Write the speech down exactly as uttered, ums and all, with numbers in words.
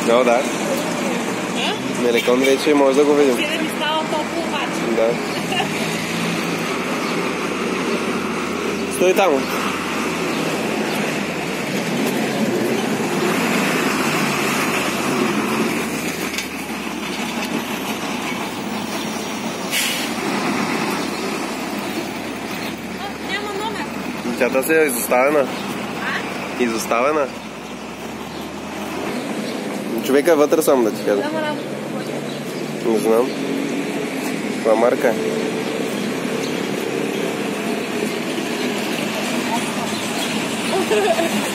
No, да. Меликон вече може да го видим. Ще да ми става топло обаче. Да. Стой там. Няма номер. Тята си е изоставена. А? Изоставена. Човека е вътре само да ти кажа. Няма работа. Не знам. Това марка. Ha ha ha.